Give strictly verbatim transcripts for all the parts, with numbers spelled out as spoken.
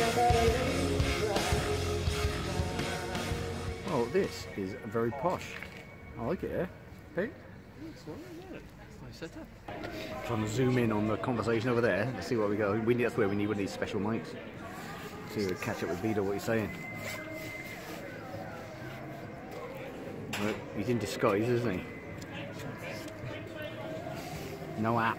Oh, this is very posh. I like it, eh? Hey? Nice setup. Trying to zoom in on the conversation over there. Let's see what we go. We need, that's where we need one of these special mics. See if we catch up with Vito, what he's saying. Look, he's in disguise, isn't he? No hat.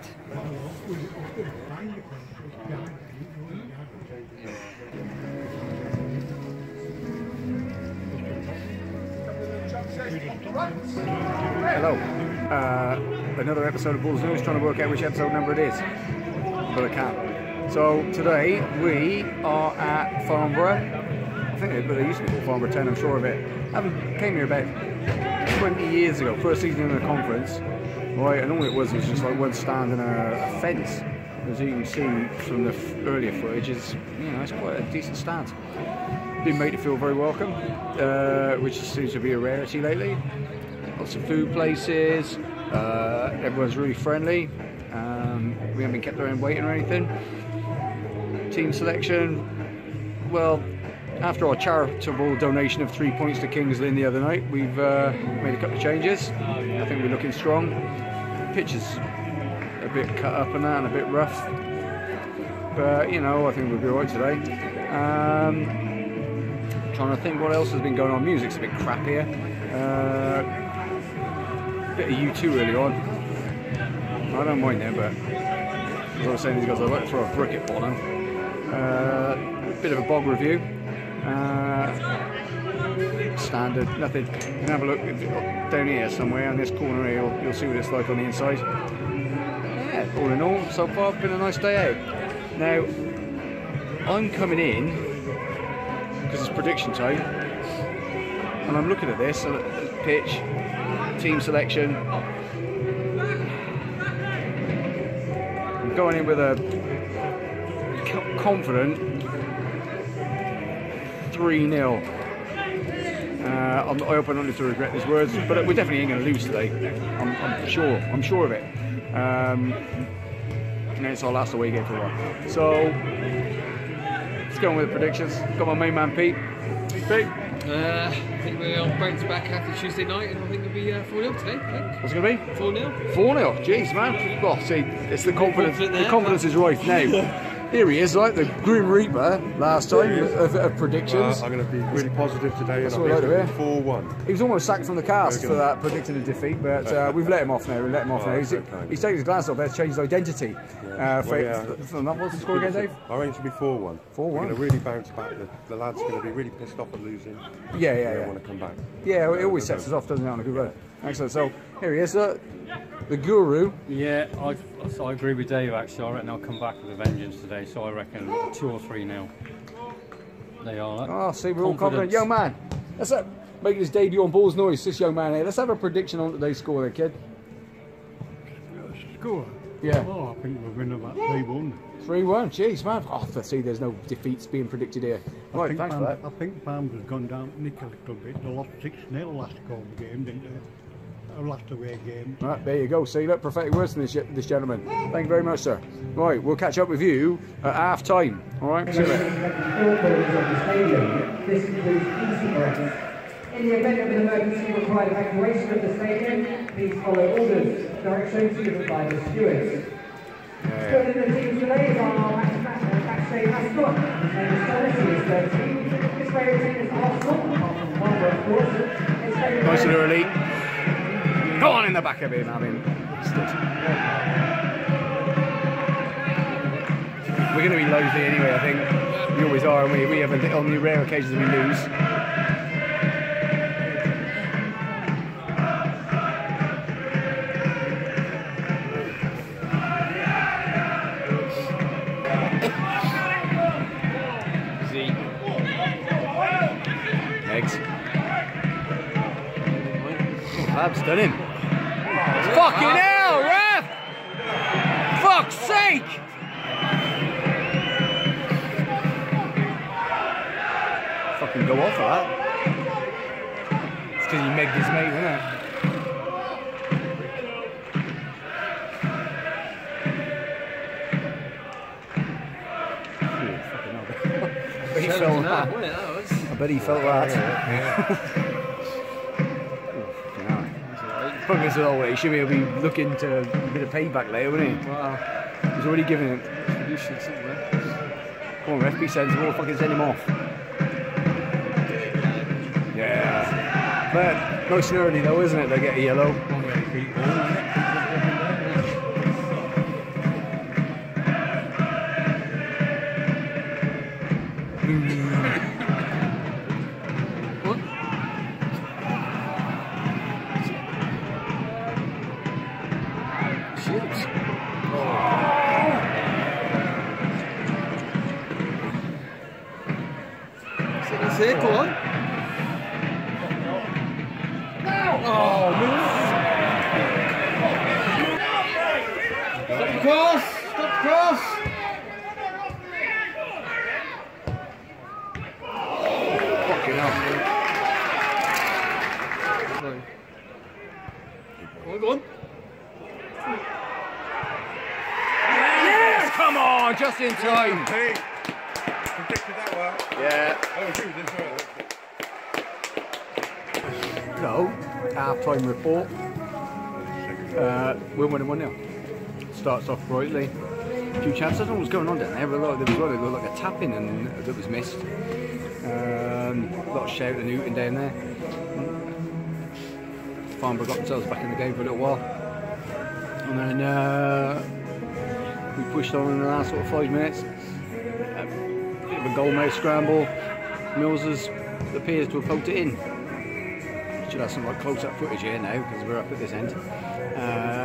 Hello. Uh, another episode of Bulls News, trying to work out which episode number it is. But I can't. So today we are at Farnborough. I think it, but it used to be called Farnborough Town, I'm sure of it. I haven't came here about twenty years ago, first season in a conference. Right, and all it was was just like one stand and a, a fence. As you can see from the f earlier footage, is you know it's quite a decent stand. Been made to feel very welcome, uh, which seems to be a rarity lately. Lots of food places. Uh, everyone's really friendly. Um, we haven't been kept around waiting or anything. Team selection. Well, after our charitable donation of three points to Kings Lynn the other night, we've uh, made a couple of changes. I think we're looking strong. Pitch is a bit cut up and that, and a bit rough. But you know, I think we'll be alright today. Um, trying to think what else has been going on. Music's a bit crappier. Uh, bit of U two early on. I don't mind that, but as I was saying, these guys, I like to throw a brick at Bono. Uh, bit of a bog review. Uh, standard, nothing. You can have a look down here somewhere in this corner here, you'll, you'll see what it's like on the inside. Yeah, all in all, so far, been a nice day out. Now, I'm coming in because it's prediction time, and I'm looking at this uh, pitch, team selection. I'm going in with a confident three nil. Uh, I'm, I hope I don't have to regret these words, but we definitely ain't going to lose today. I'm, I'm sure. I'm sure of it. Um, and it's our last away game for a while. So let's go on with the predictions. Got my main man Pete. Pete. Uh, I think we're on bounce back after Tuesday night, and I think it'll be uh, four nil today. I think. What's it going to be? four nil. four nil. Jeez, man. Well, see, it's the confidence. The confidence is right now. Here he is, like the Grim Reaper last time of, of predictions. Uh, I'm going to be really positive today, That's and what I I'm like going to to be four one. He was almost sacked from the cast for that predicting a defeat, but uh, we've let him off now. We've let him off Oh, now. He's, okay. he's taken his glass off there to change his identity. Yeah. Uh, for, Well, yeah. for, for, what's the score again, Dave? I aim to be four one. four one. We're going to really bounce back. The, the lads are going to be really pissed off at losing. Yeah, yeah, They yeah. want to come back. Yeah, it always sets us off, doesn't it, on a good run. Excellent. So here he is, uh, the Guru. Yeah, I, I agree with Dave actually. I reckon I'll come back with a vengeance today, so I reckon two or three nil. They are. Oh, see, we're all confident. Young man, let's have, making his debut on Balls Noise, this young man here. Let's have a prediction on today's score there, kid. Score? Yeah. Oh, I think we'll win about three one. three one, jeez, man. Oh, let's see, there's no defeats being predicted here. Right, think thanks Bam, for that. I think Bams has gone down nick a little bit. They lost six nil last home game, didn't they? Our last away game. Right, there you go. See, look, prophetic words from this, this gentleman. Thank you very much, sir. Right, we'll catch up with you at half time. All right, see you later. This includes easy breaks. In the event of an emergency required evacuation of the stadium, please follow orders, directions given by the stewards. Still in the team's delay is our backstage mascot. His name is Thomas, he is thirteen. His favourite team is Arsenal, apart from Farnborough, of course. His favourite Nice and early. Go on in the back of him, I mean. We're going to be lousy anyway, I think. We always are, and we, we have a, on the rare occasions we lose. Eggs. Oh, Fab's done him. Fucking hell, ref! Fuck's sake! Fucking go off for that. It's because he megged his mate, isn't it? Oh, fucking hell. felt that. wasn't it? That was. I bet he felt that. You know. Fucking as well, he should be looking to a bit of payback later, wouldn't he? Wow. He's already given it. You should somewhere. Come on, ref, be sensible, fucking send him off. Yeah. But nice and early though, isn't it? They get a yellow. What? Shit. So that's it, go on. Oh, move. Stop the cross! Stop the cross! Fucking hell. Go on, go on. Yes! Come on, just in time. Hey, predicted that well. Yeah. Oh, you did as well. No, half-time report. Uh, we're winning one nil. Starts off brightly. A few chances. I don't know what's going on down there. But there was one, there was like a tapping and that was missed. Um, a lot of shouting and hooting down there. Farnborough got themselves back in the game for a little while. And then uh, we pushed on in the last sort of five minutes. A bit of a goalmouth scramble. Mills has, appears to have poked it in. Should have some like close-up footage here now because we're up at this end. Uh,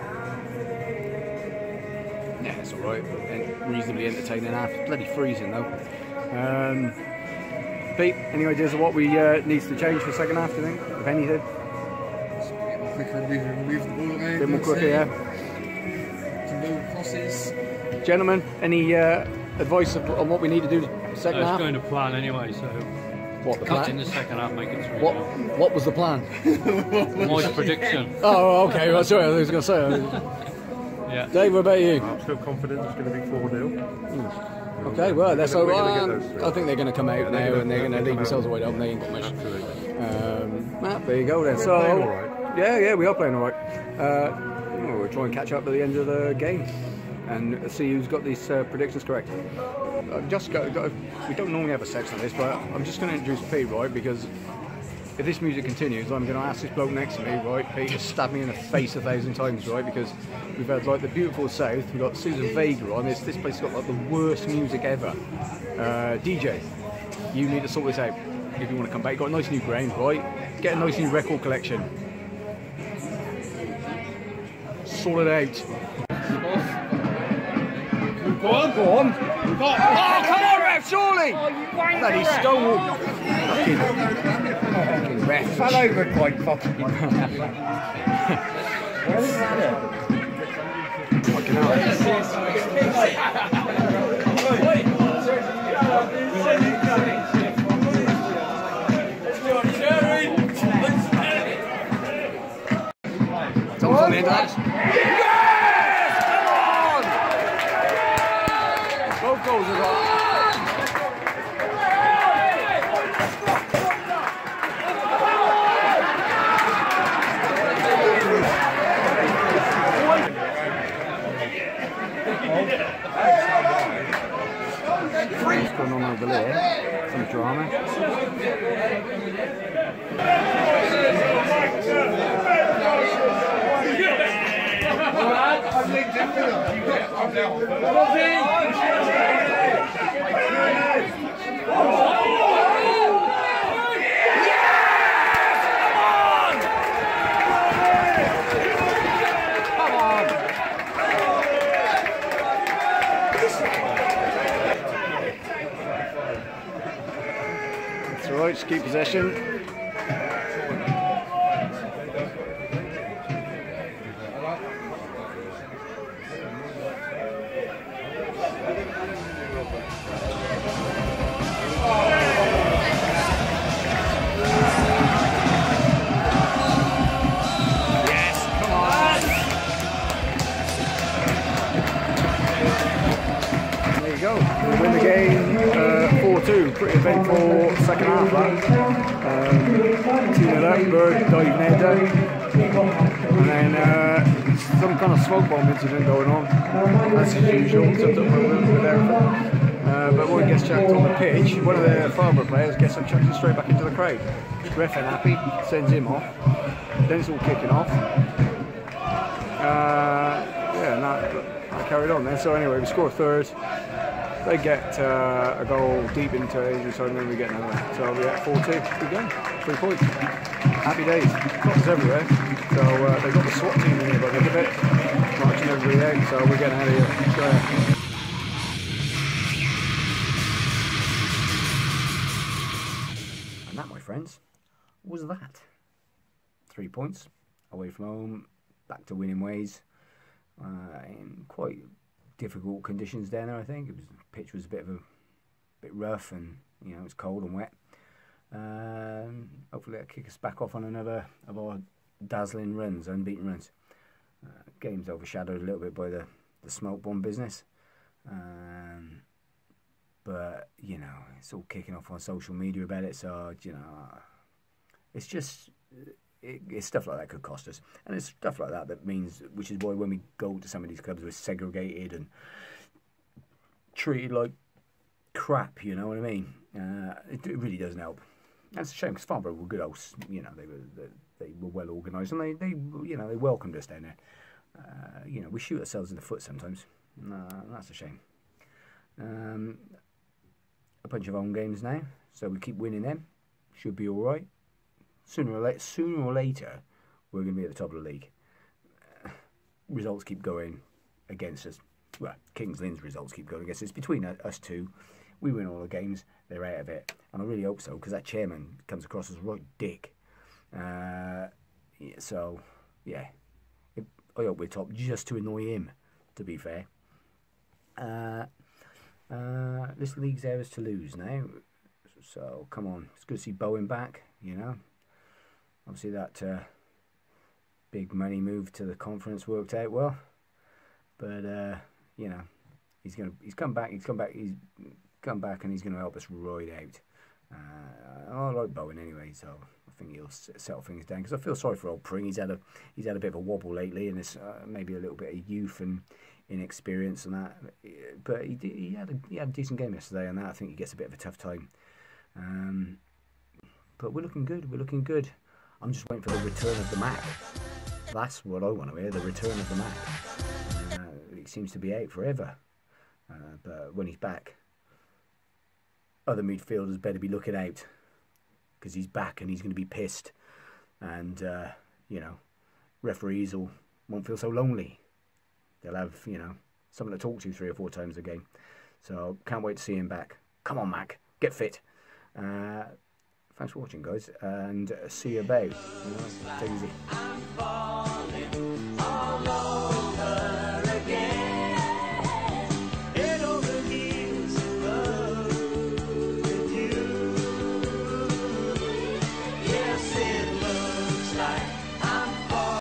yeah, it's all right. And reasonably entertaining. After bloody freezing though. Um, Pete, any ideas of what we uh, needs to change for the second half? Do you think, if anything? Quicker, move, move the ball around. A bit more quicker, yeah. Some little crosses. Gentlemen, any uh, advice of, on what we need to do the second Uh, half? it's going to plan anyway, so What the cut in plan? the second half, make it three. What What was the plan? My prediction. Oh, okay. Well, sorry, I was going to say. Yeah. Dave, what about you? I'm still confident it's going to be four nil. Okay, well, that's We're all gonna- we're right. gonna get those three. I think they're going to come out they're now gonna- and they're going to they're leave gonna themselves come wide open. They ain't got much. Absolutely. Um, ah, there you go then. So, playing all right. yeah, yeah, we are playing all right. Uh, well, we'll try and catch up at the end of the game and see who's got these uh, predictions correct. I've just got, got, we don't normally have a section of this, but I'm just going to introduce Pete, right? Because if this music continues, I'm going to ask this bloke next to me, right? Pete, to stab me in the face a thousand times, right? Because we've had like the beautiful South, we've got Susan Vega on. This this place has got like the worst music ever. Uh, D J, you need to sort this out if you want to come back. You've got a nice new brain, right? Get a nice new record collection. Sort it out. Go on. Go on. Oh, come on, ref, surely! Bloody stonewall. Fucking, fucking ref. Fell over quite fucking. Fucking hell. It's almost on the end of that. Yes! Come on! Both goals are gone. What's going on over there? Some drama. That's alright, just keep possession. Yes, come on. There you go. We win the game uh, four two. pretty eventful second half, that. Um, two nil up, Bird diving header, and then uh, some kind of smoke bomb incident going on. That's as usual, something with Hereford. Uh, but when he gets chucked on the pitch, one of the Farnborough players gets him chucked straight back into the crowd. Ref ain't happy, sends him off. Then it's all kicking off. Uh, yeah, and that, that carried on then. So anyway, we score a third. They get uh, a goal deep into injury time, and then we get another. So we're at four two. Good game. Three points. Happy days. Cops everywhere. So uh, they've got the SWAT team in here by the look of it, marching everybody out. So we're getting out of here. So, uh, and that, my friends, was that. Three points away from home, back to winning ways, uh, in quite difficult conditions down there. I think it was, the pitch was a bit of a bit rough, and you know it was cold and wet. Um, hopefully that'll kick us back off on another of our dazzling runs, unbeaten runs. Uh, game's overshadowed a little bit by the the smoke bomb business, um, but you know it's all kicking off on social media about it. So you know, it's just. It, it's stuff like that could cost us, and it's stuff like that that means, which is why when we go to some of these clubs, we're segregated and treated like crap. You know what I mean? Uh, it, it really doesn't help. That's a shame because Farnborough were good old, you know, they were they, they were well organised, and they, they you know they welcomed us down there. Uh, you know, we shoot ourselves in the foot sometimes. No, that's a shame. Um, a bunch of home games now, so we keep winning them. Should be all right. Sooner or later, sooner or later, we're going to be at the top of the league. Uh, results keep going against us. Well, Kings Lynn's results keep going against us. Between us two, we win all the games. They're out of it, and I really hope so because that chairman comes across as a right dick. Uh, yeah, so, yeah, it, I hope we're top just to annoy him. To be fair, uh, uh, this league's ours to lose now. So come on, it's good to see Bowen back. You know. Obviously that uh, big money move to the conference worked out well, but uh, you know he's gonna he's come back he's come back he's come back and he's gonna help us right out. Uh, I like Bowen anyway, so I think he'll settle things down because I feel sorry for old Pring. He's had a he's had a bit of a wobble lately, and it's uh, maybe a little bit of youth and inexperience and that. But he did, he had a he had a decent game yesterday, and that I think he gets a bit of a tough time. Um, but we're looking good. We're looking good. I'm just waiting for the return of the Mac. That's what I want to hear, the return of the Mac. Uh, he seems to be out forever. Uh, but when he's back, other midfielders better be looking out. Because he's back and he's going to be pissed. And, uh, you know, referees will, won't feel so lonely. They'll have, you know, someone to talk to three or four times a game. So, can't wait to see him back. Come on, Mac. Get fit. Uh... Thanks for watching, guys, and see you about. You know, take it easy.